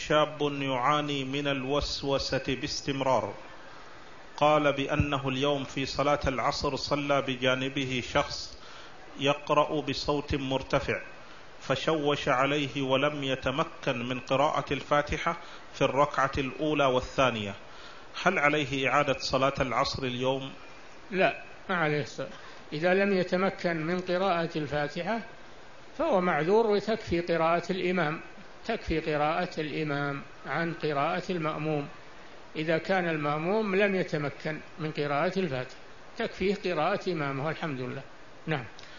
شاب يعاني من الوسوسة باستمرار، قال بأنه اليوم في صلاة العصر صلى بجانبه شخص يقرأ بصوت مرتفع، فشوش عليه ولم يتمكن من قراءة الفاتحة في الركعة الأولى والثانية، هل عليه إعادة صلاة العصر اليوم؟ لا، ما عليه الصلاة. إذا لم يتمكن من قراءة الفاتحة فهو معذور، وتكفي قراءة الإمام، تكفي قراءة الإمام عن قراءة المأموم. إذا كان المأموم لم يتمكن من قراءة الفاتحة تكفيه قراءة إمامه، الحمد لله. نعم.